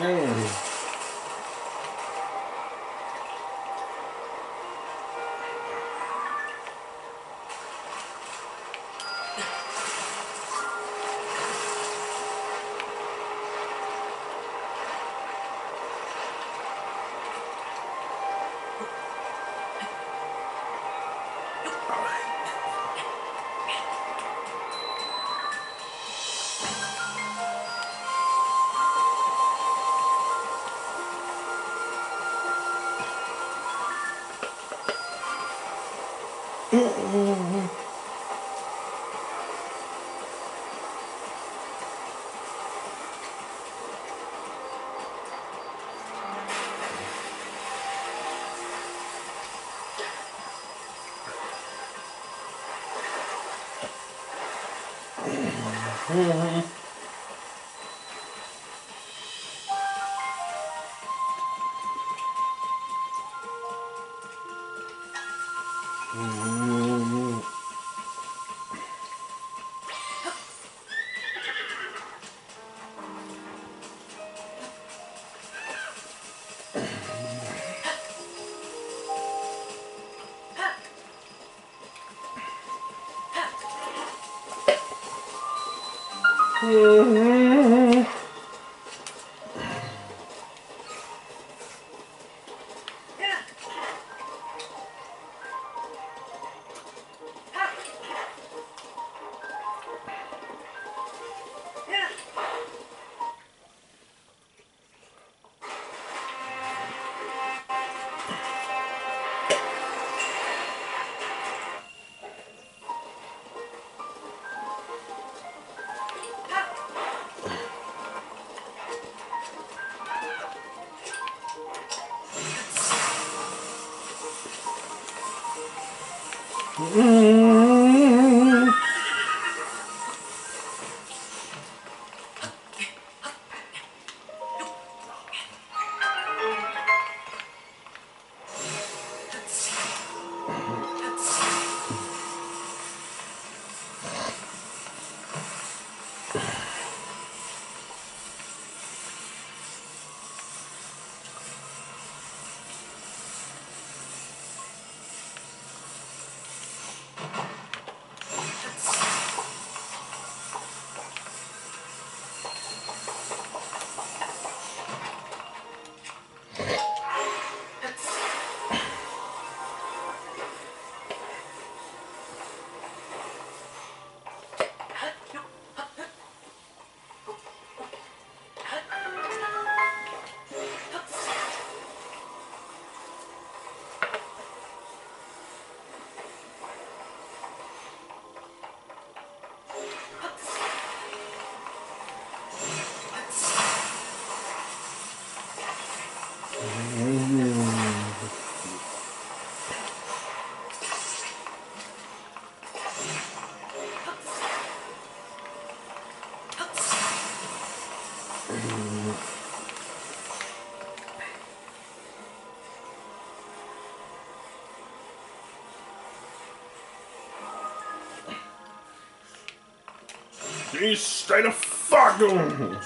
Please stay the fuck on.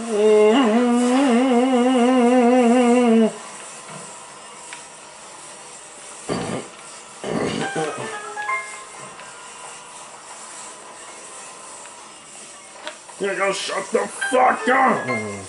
You gotta shut the fuck up!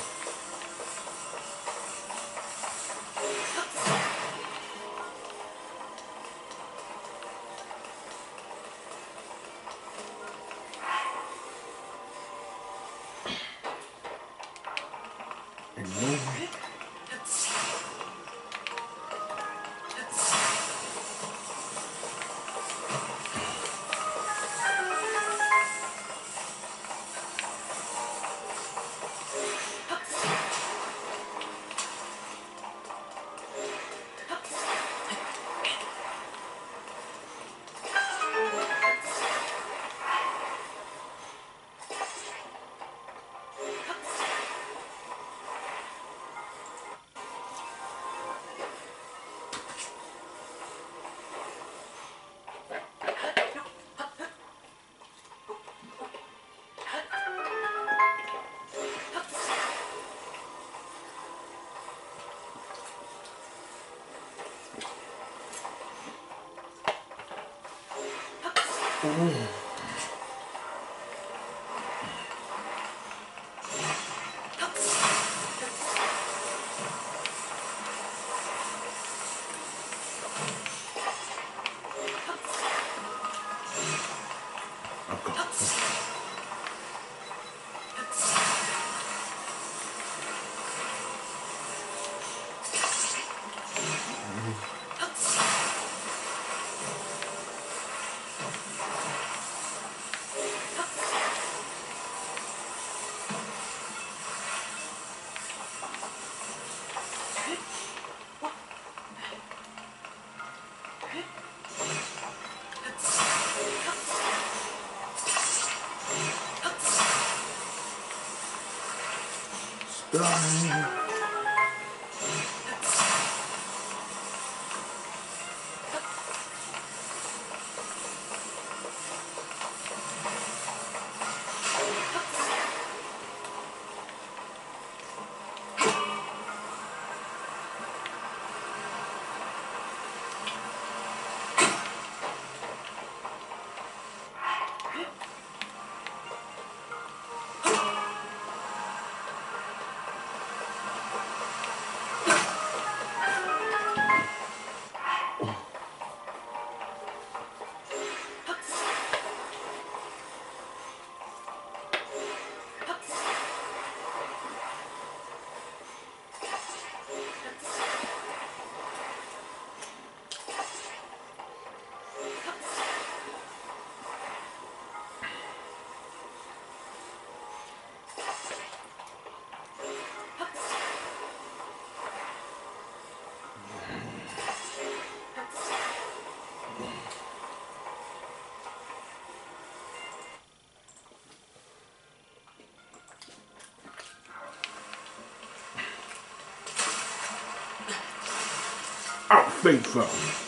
Faithful.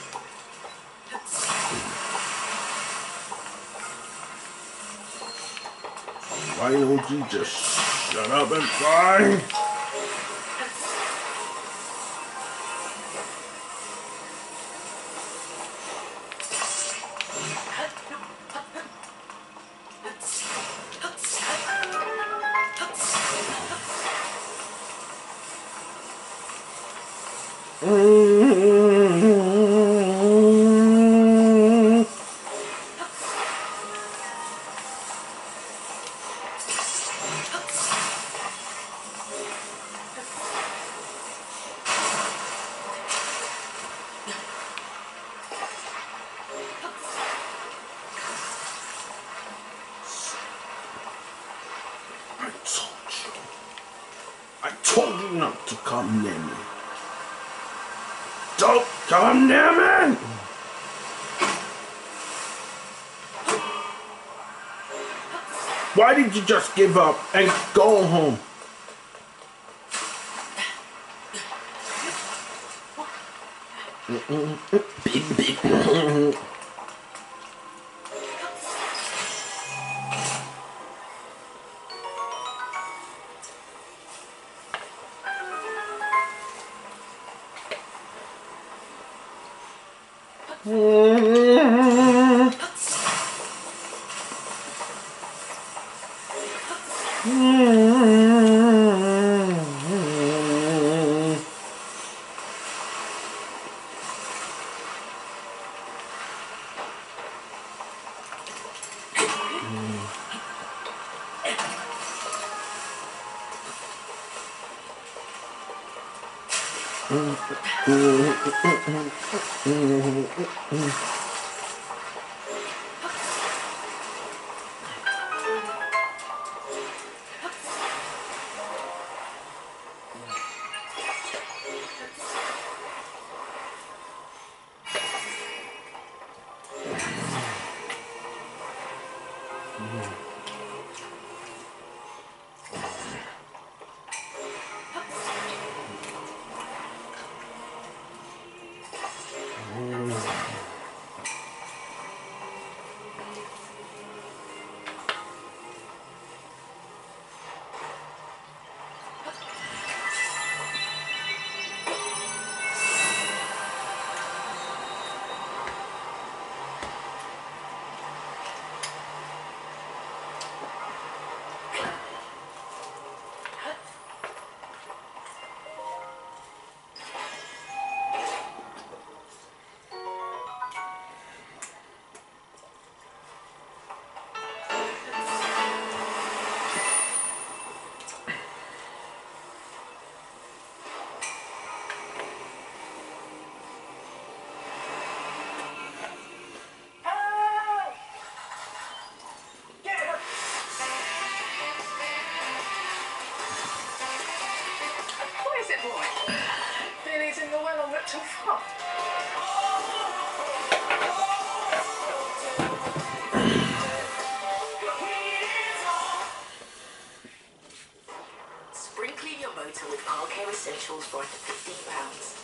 Why don't you just shut up and fly? I told you not to come near me. Don't come near me! Why did you just give up and go home? Sprinkling your motor with car care essentials for under £15.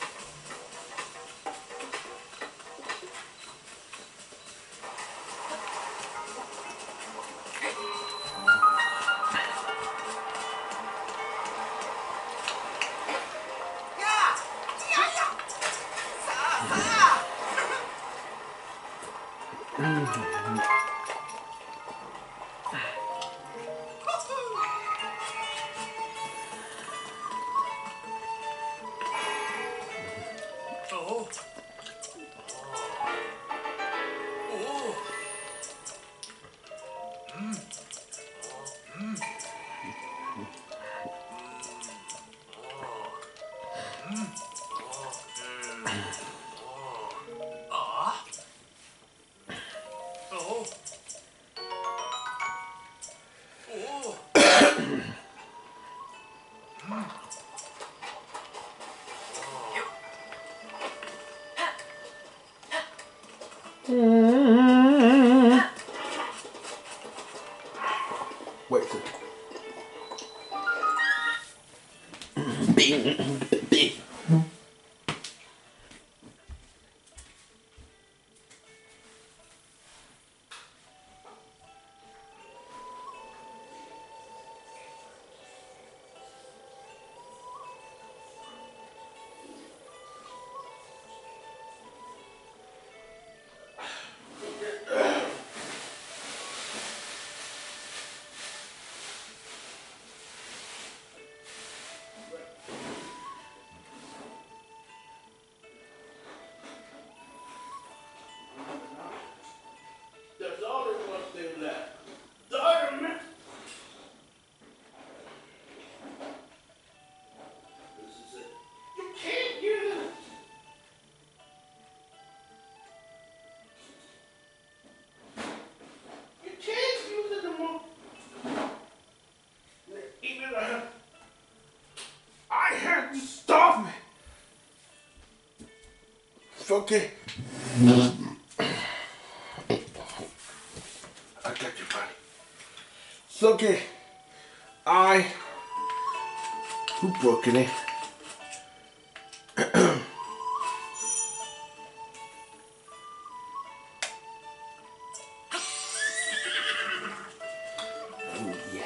Wait a second. There's only one thing left. Diamond! This is it. You can't use it! You can't use it anymore. Even I had to stop me. It's okay. I got you, buddy. It's okay. Who broken it? Oh yeah.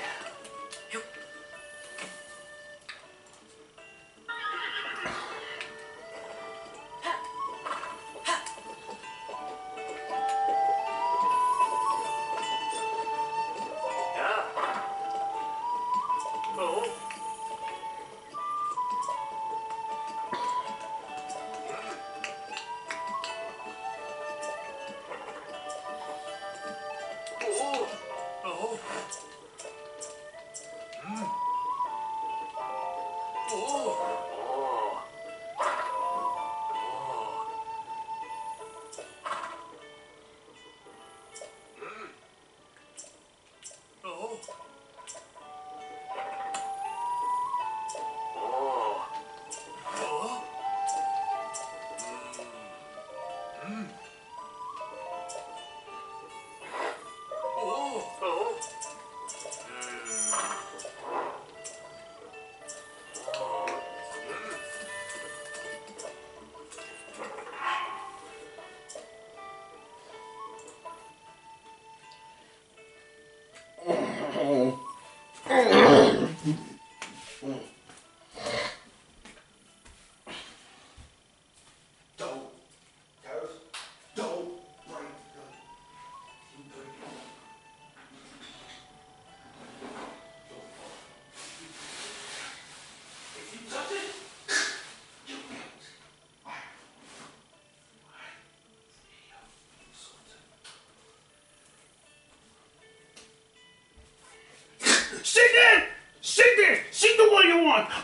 Sit there! Sit there! Sit the way you want!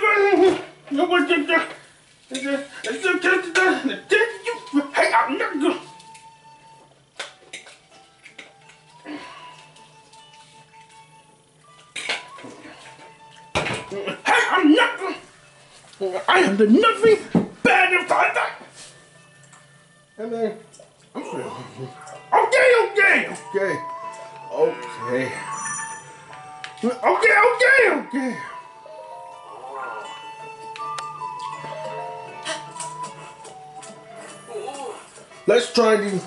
Hey, I'm not good. Hey, I'm not good. I have done nothing bad if I die. And then, okay. Let's try these.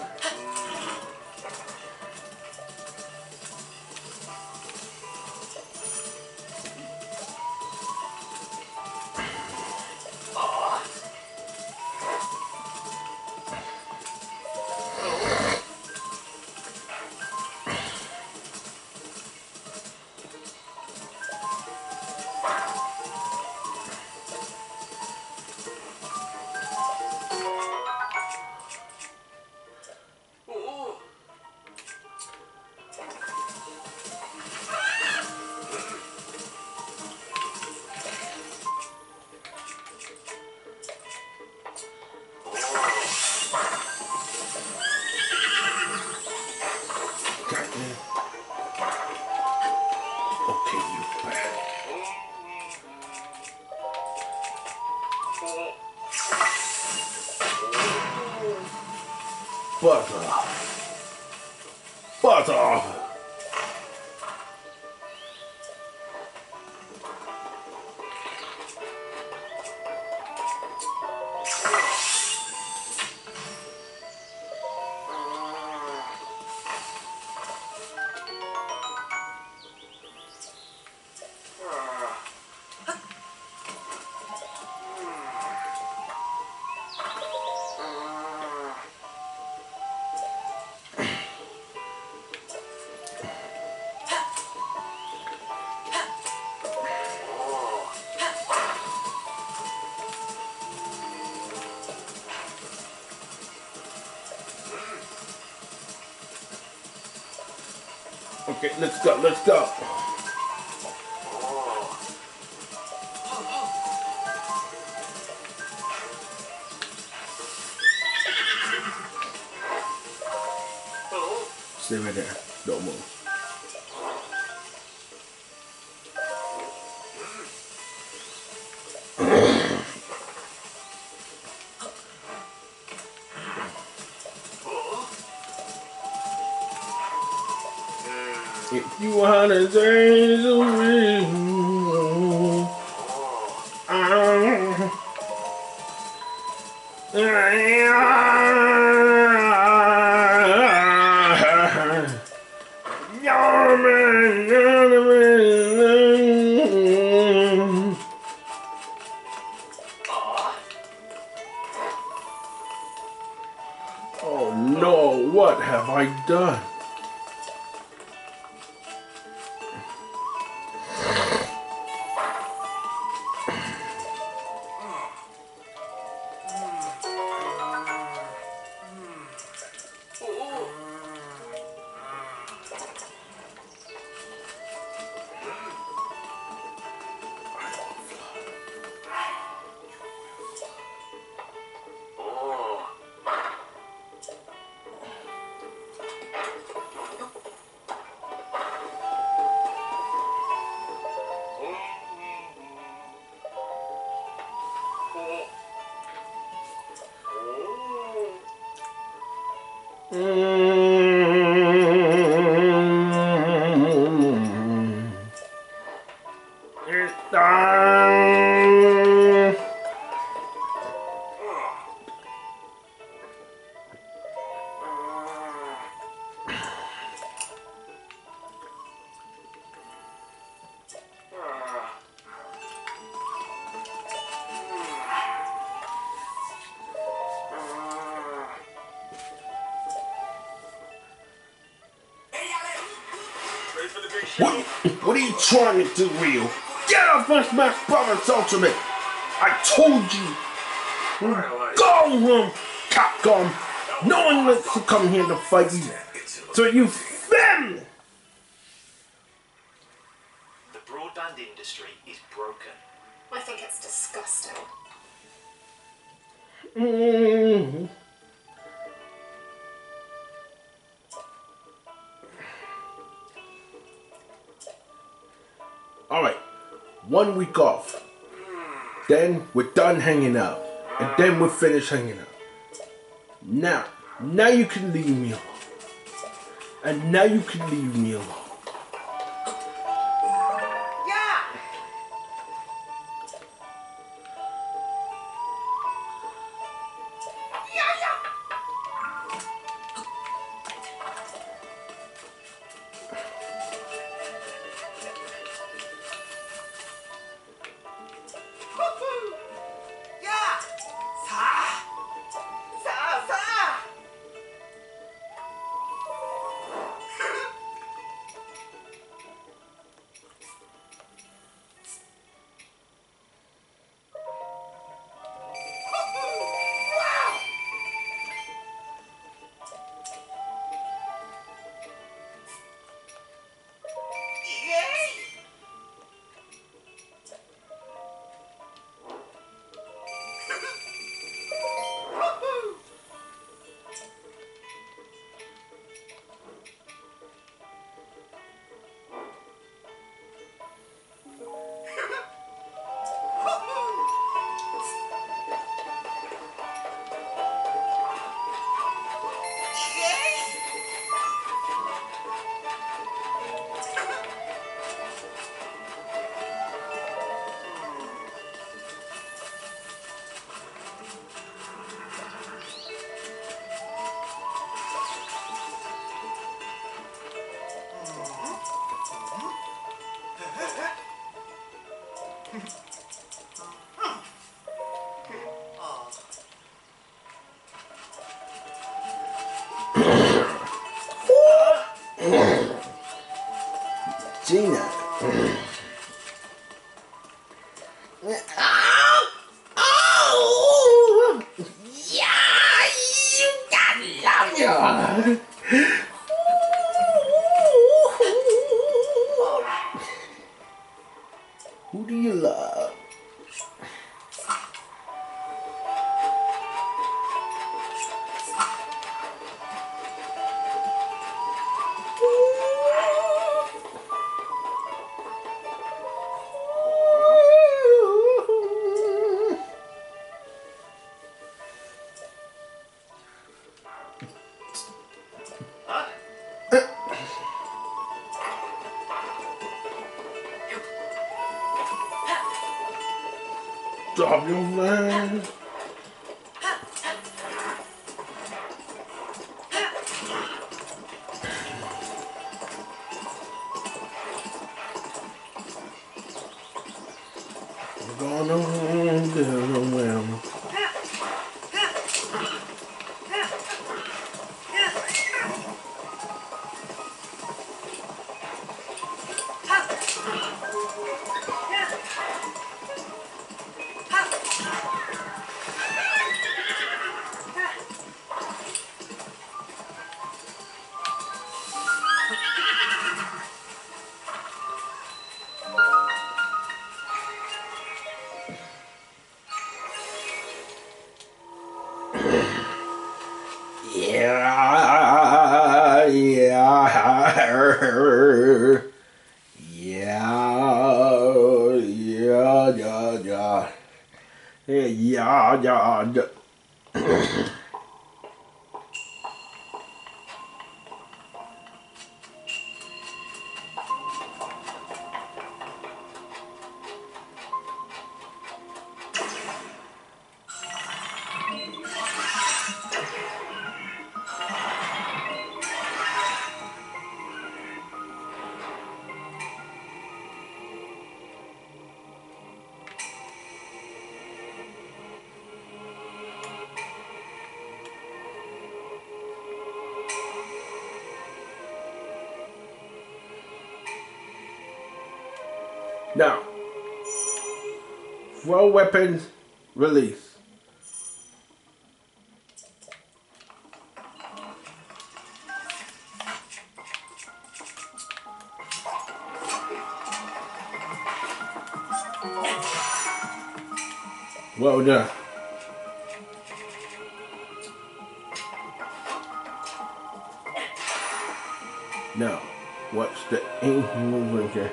Butter. Okay, let's go. Stay right there. Don't move. If you wanna say the real, oh no, what have I done? What are you trying to do, Rio? Get off my Smash Brothers Ultimate! I told you! Go home, Capcom! No one wants to come here to fight you! So you family! The broadband industry is broken. I think it's disgusting. Alright, 1 week off. Then we're done hanging out. And then we're finished hanging out. Now you can leave me alone. And now you can leave me alone. Gina. Oh, yeah, you got love you. Who do you love? Drop your man. We're going on the well. Yeah, yeah. Now, throw weapons, release. Well done. Now, what's the aim movement here?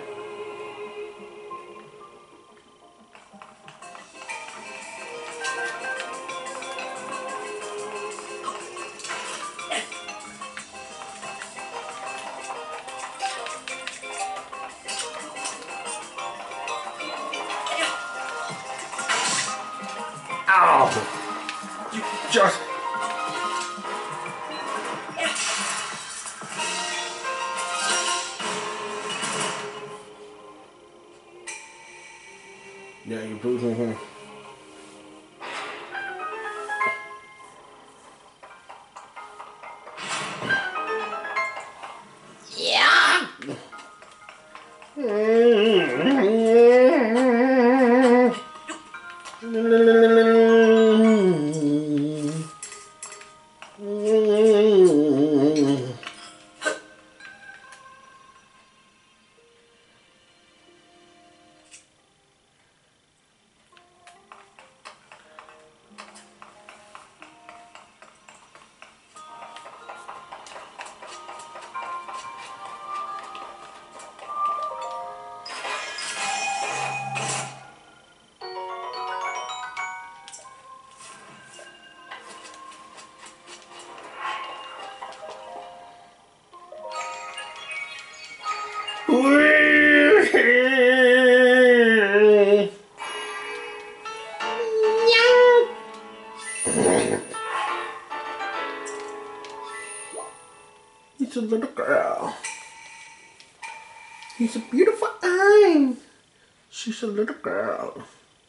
Ow! You just... Yeah, you're losing him. Yeah! He's a little girl. He's a beautiful eye. She's a little girl.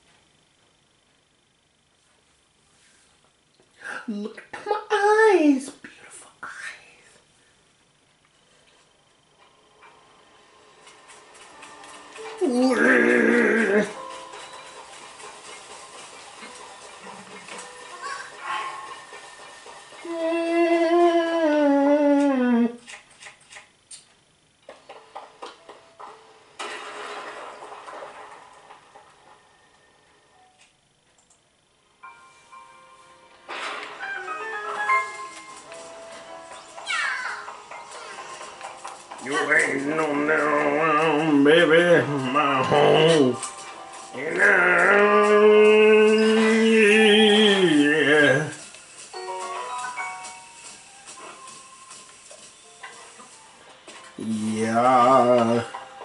Look at my eyes. Beautiful eyes. You ain't no now, baby, my home. And yeah. Yeah.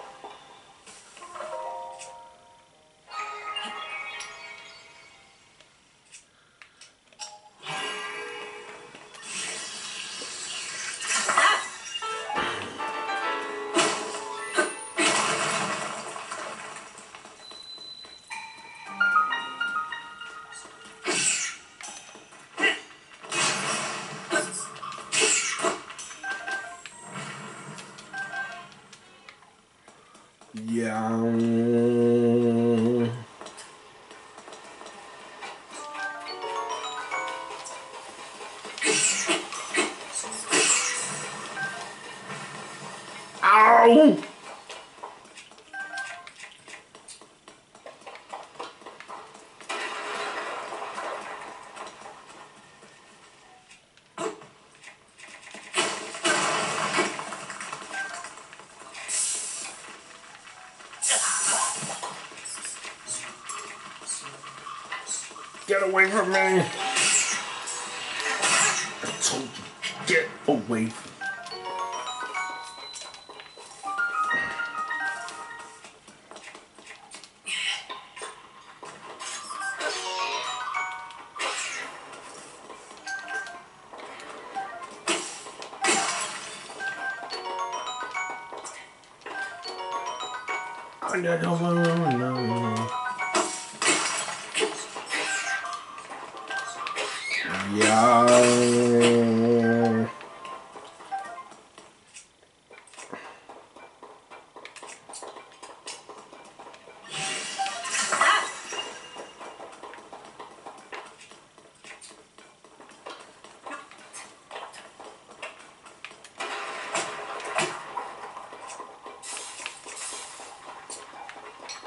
Yeah. Ow! Get away from me! I told you, get away from me. I don't want to know. Yeah.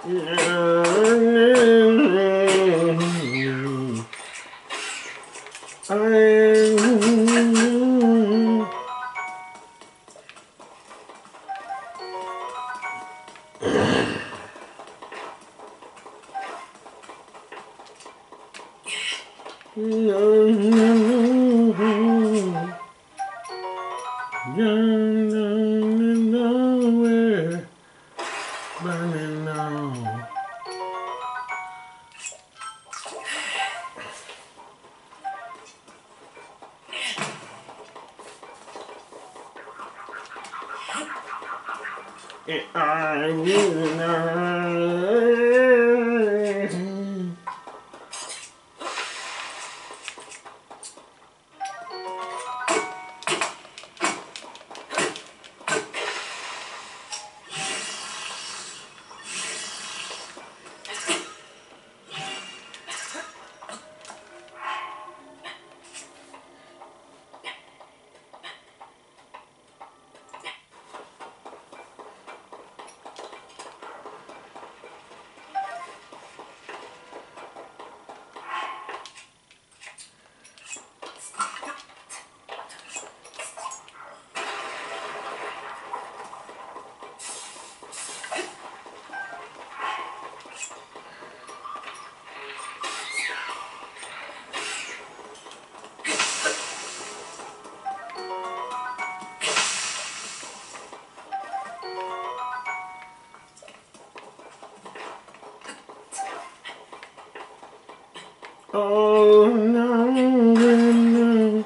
Oh no, no.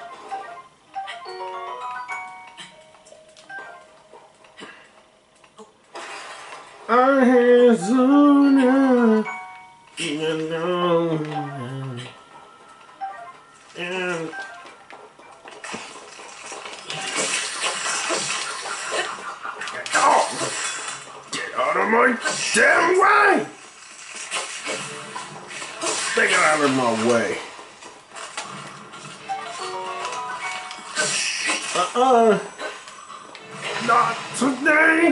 I had sooner, you know, and oh, get out of my damn way! Get out of my way. Not today.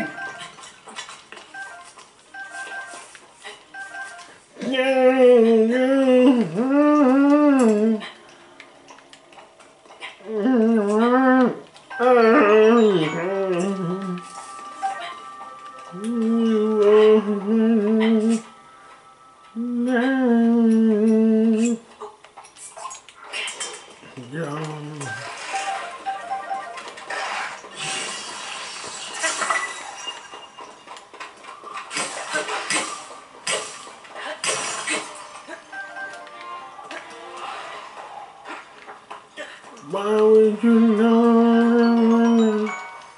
Why would you know?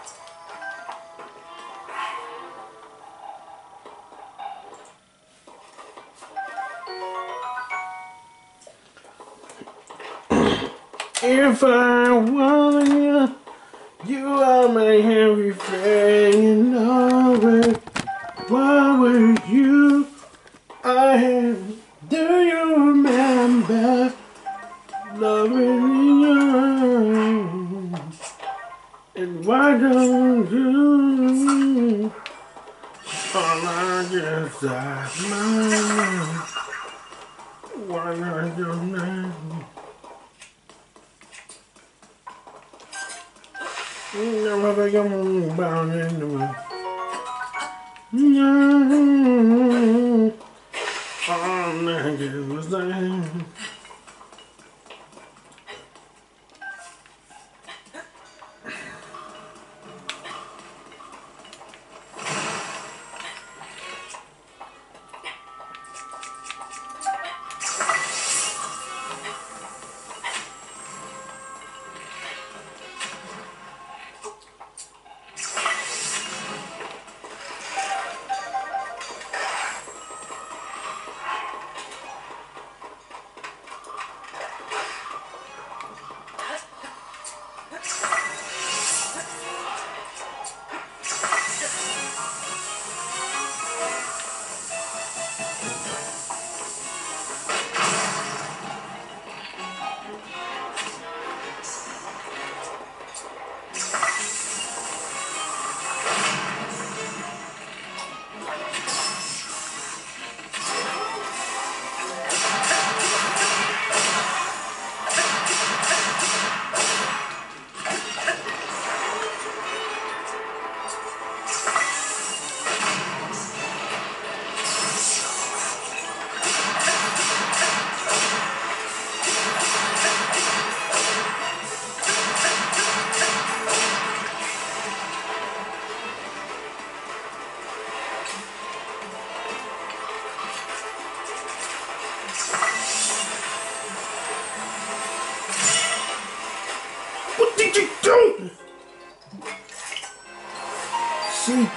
If I want you are my everything and all it. Why would you? I am. Do you remember loving you? And why don't you? All I just I why not your name? Never come bound in the way. All niggas the same.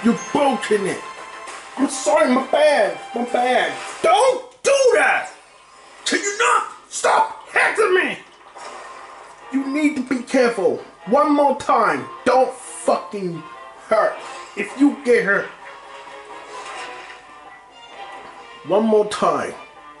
You're broken it. I'm sorry, my bad. My bad. Don't do that! Can you not stop hitting me? You need to be careful. One more time. Don't fucking hurt. If you get hurt. One more time.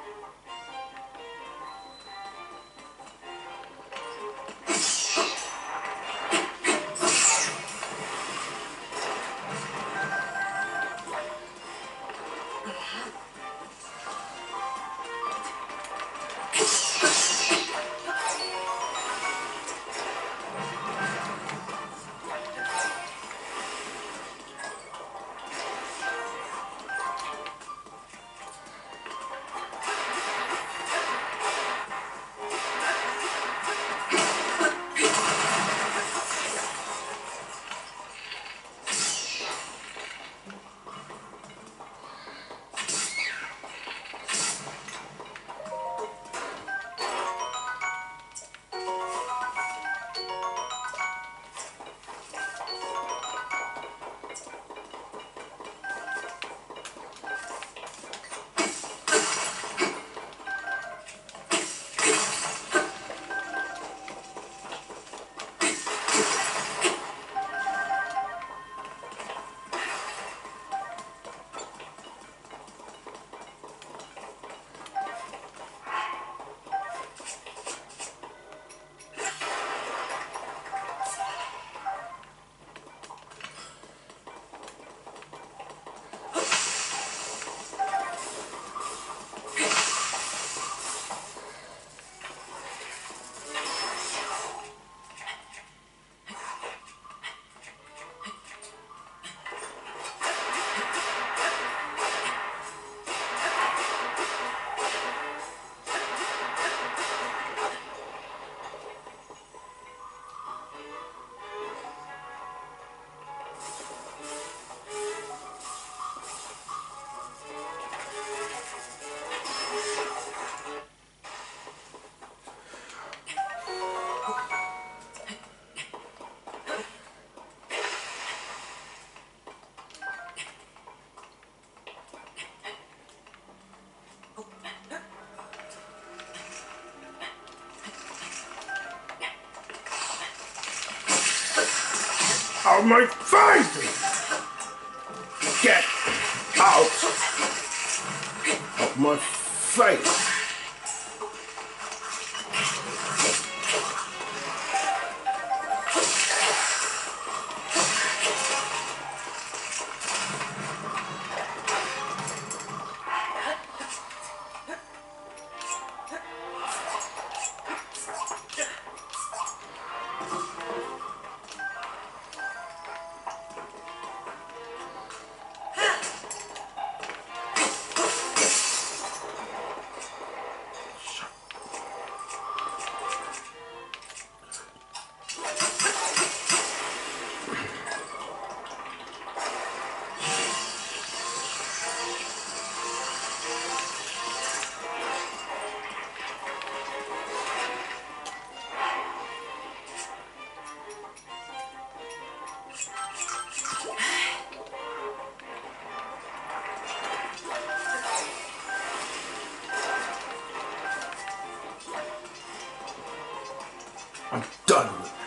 Out of my face! Get out of my face! I'm done with it.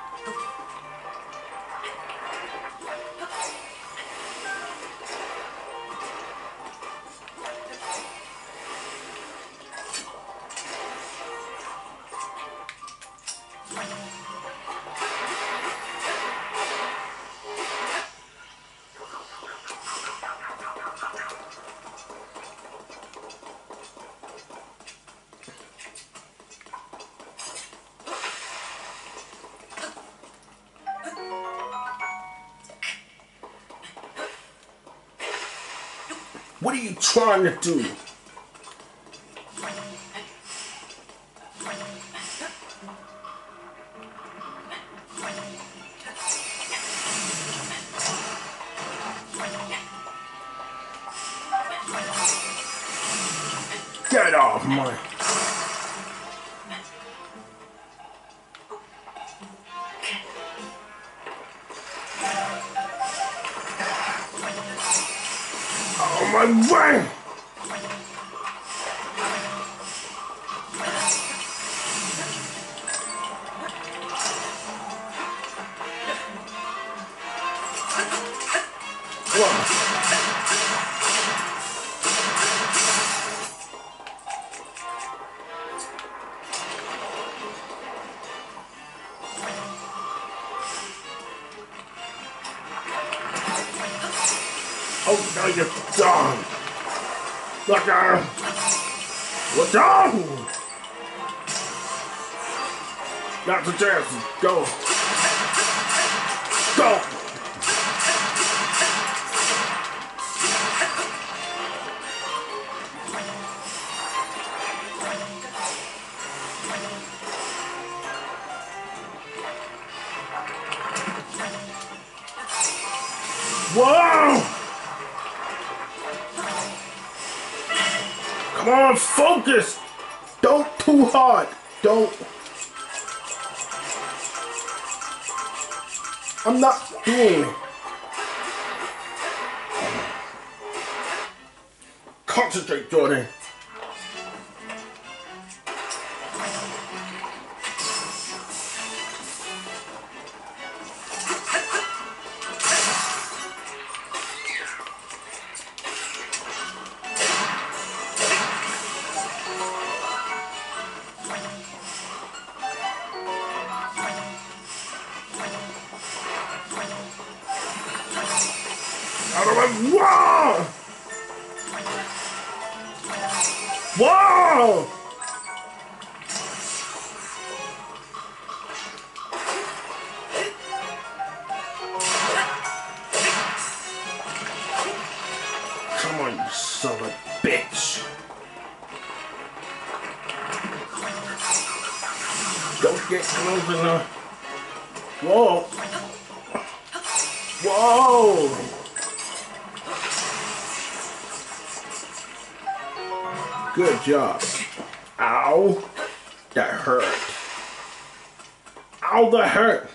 What are you trying to do? Get off my... my way! Oh, now you're done! Look out! We're done! That's a chance. Go! Go! Whoa! Come on, focus! Don't too hard. Don't. I'm not doing it. Concentrate, Jordan. Whoa! Whoa! Come on, you son of a bitch! Don't get close enough. Whoa! Whoa! Good job. Ow. That hurt. Ow, that hurt.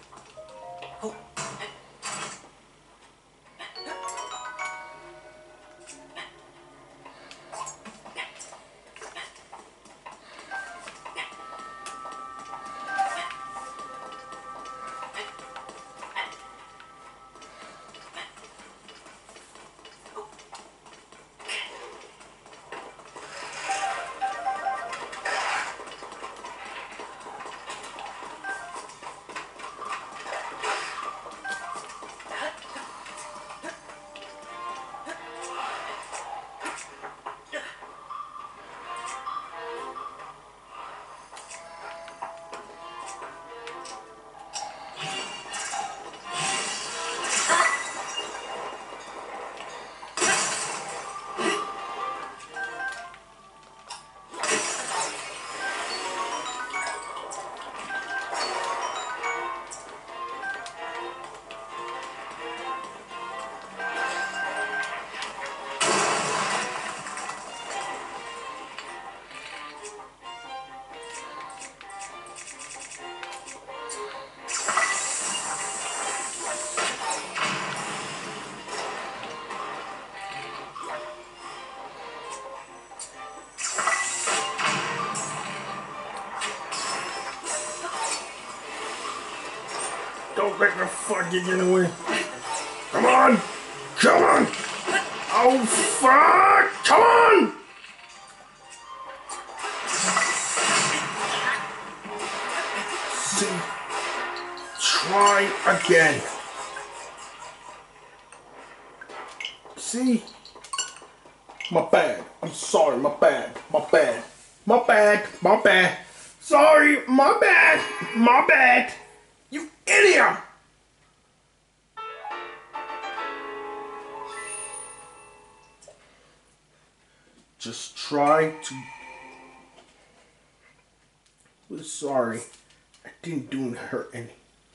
Don't make me fucking get away. Come on! Come on! Oh, fuck! Come on! See? Try again. See? My bad. I'm sorry. My bad. My bad. My bad. My bad. Sorry. My bad. My bad. You idiot! Just try to... We're sorry. I didn't do her any.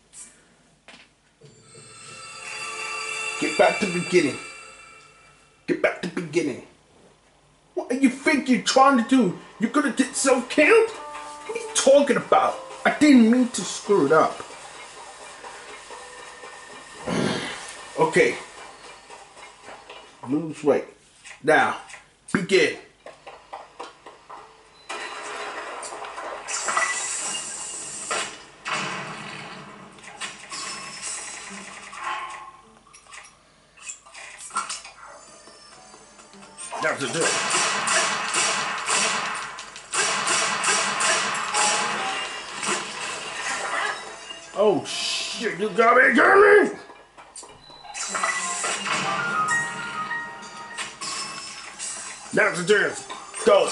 Get back to the beginning. Get back to the beginning. What do you think you're trying to do? You're gonna get self-killed? What are you talking about? I didn't mean to screw it up. Okay. Lose weight. Now, begin. That's a do. Oh shit, you got me, Jeremy! Now's the chance. Go.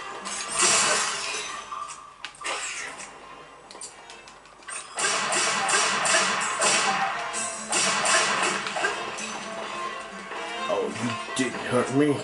Oh, you didn't hurt me.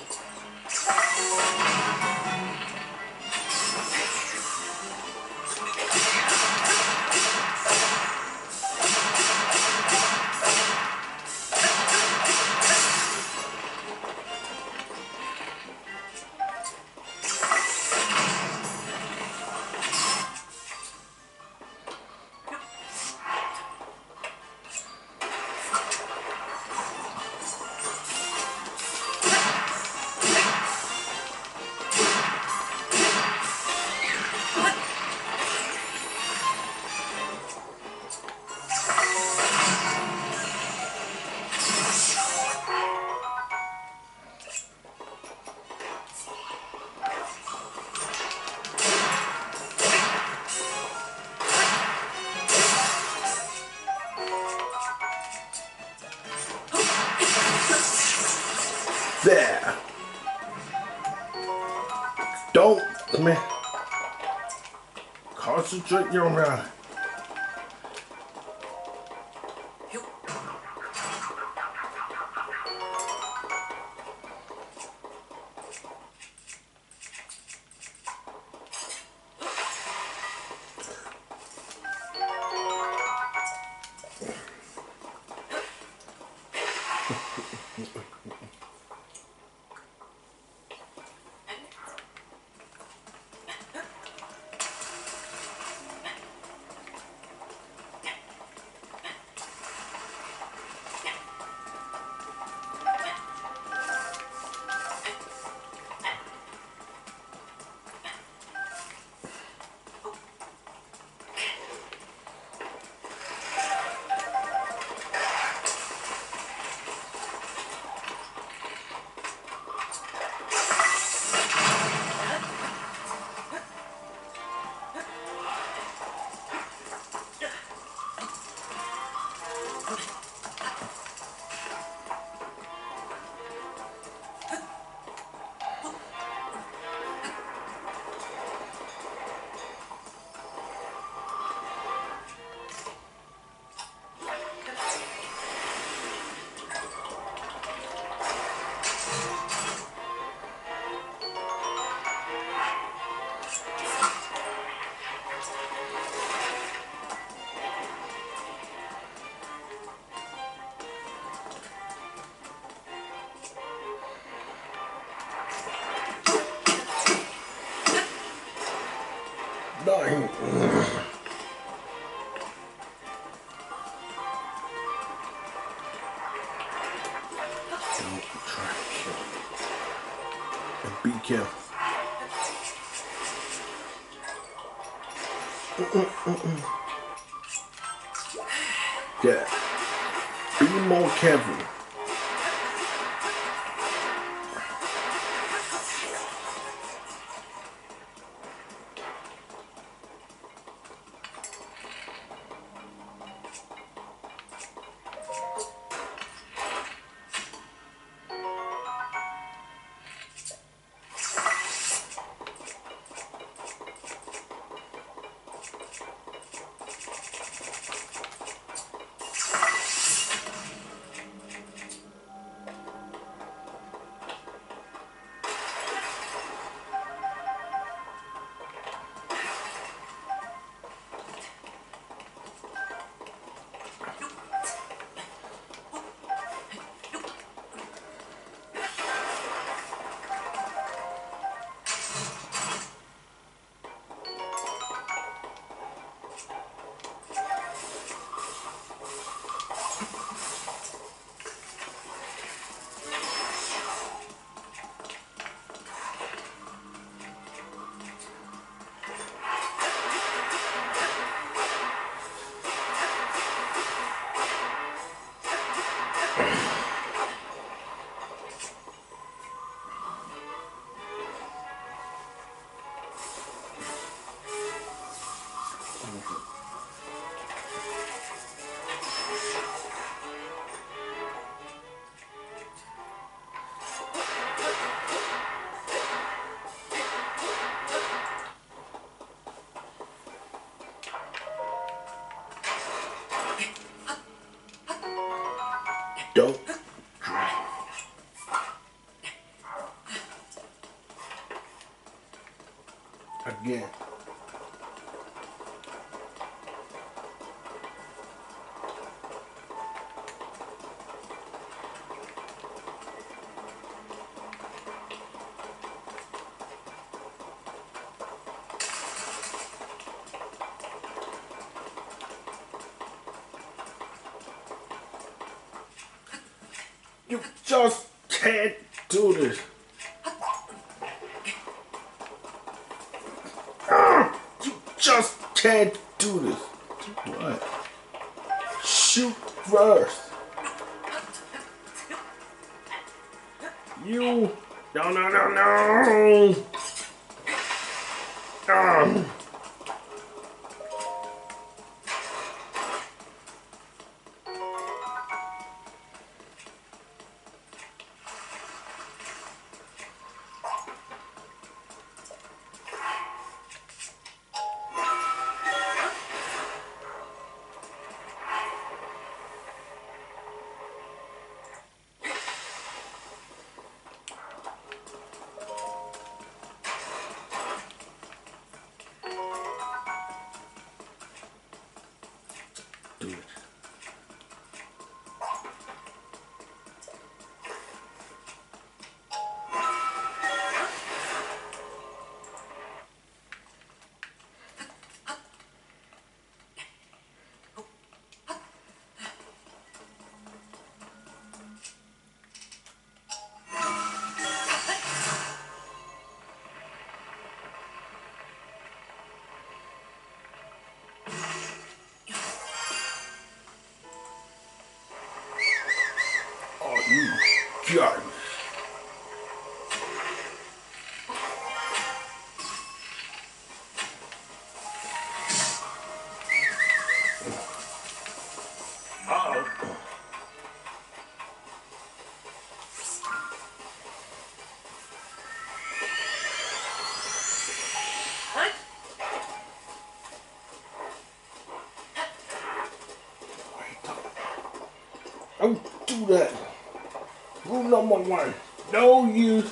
There. Don't, man. Concentrate your mind. Dying. And be careful. Yeah. Be more careful. again. You just can't do this. You just can't do this. What? Shoot first. You. No, no, no, no. Do it. Oh, you got me. Uh-oh. Don't do that. Rule number 1. No use.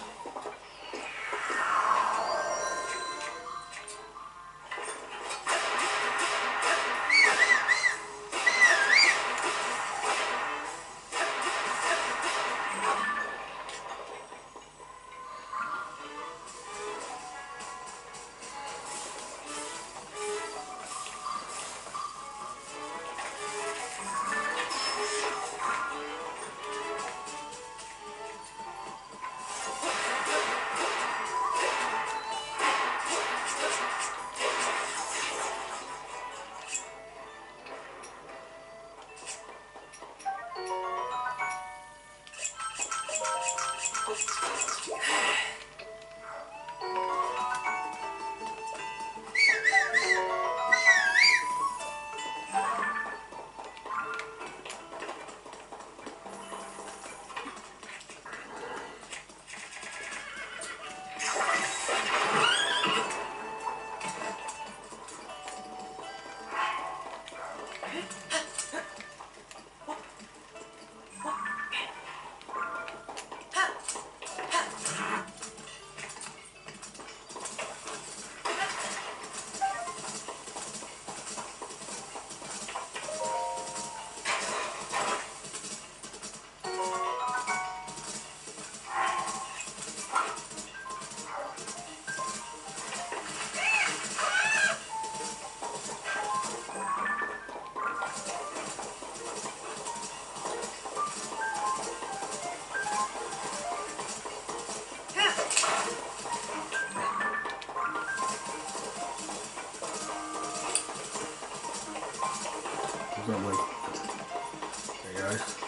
That way. Hey guys.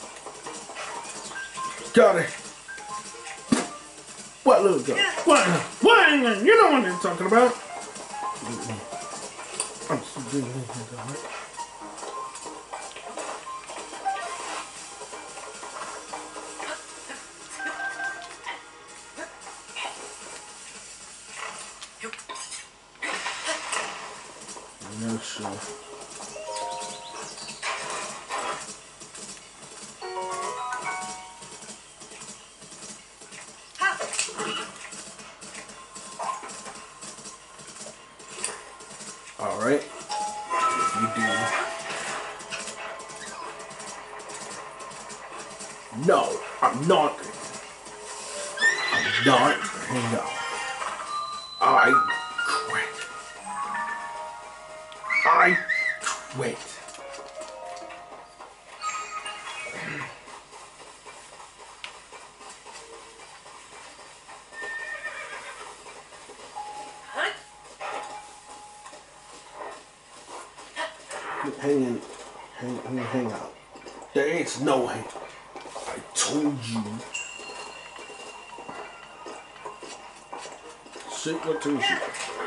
Got it. What little girl? What? You know what I'm talking about. I'm so good at it. No sure. not hang up. I quit. Hang out. There is no hang. I told you. Sit what to you.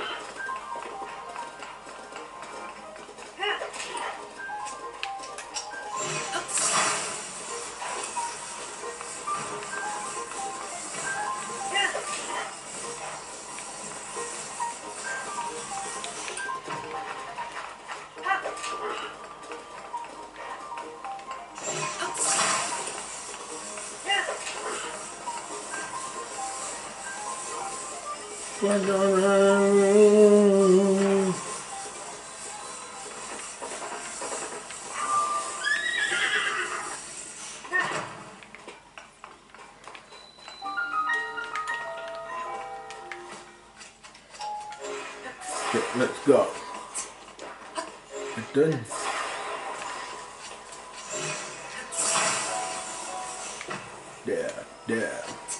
Let's go. It's done. There.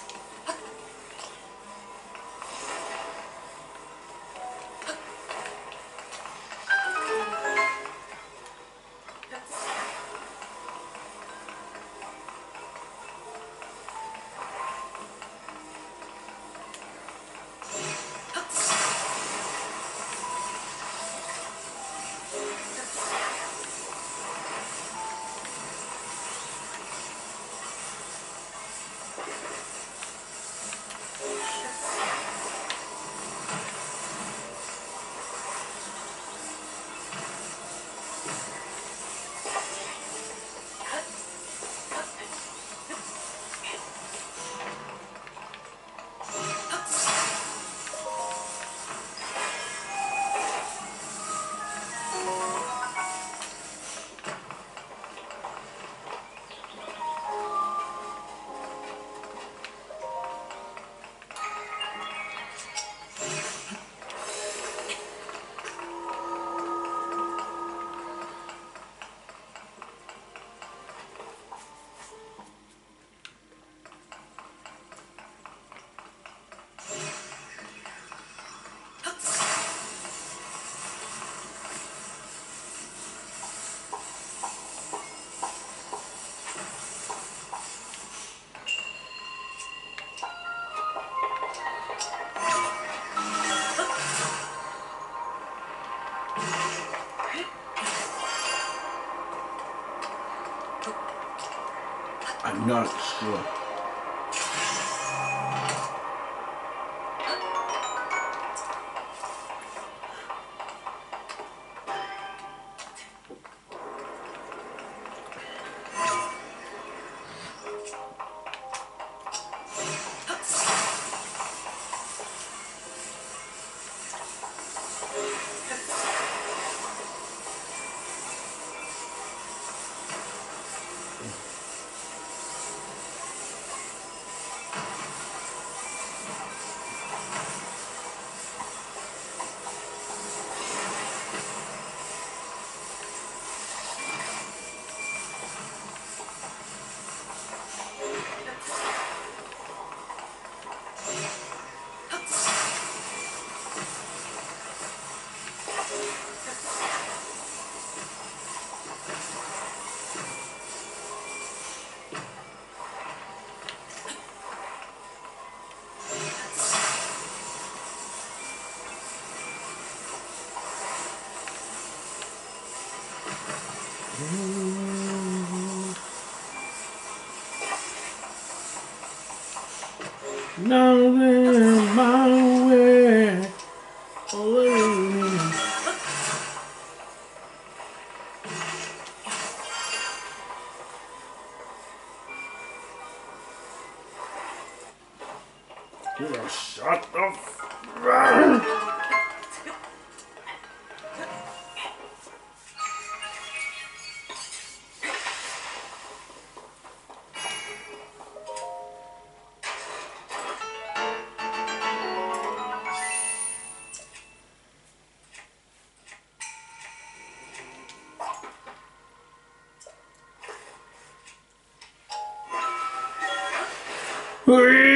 I'm not sure. Nothing my way. Shut the Whee!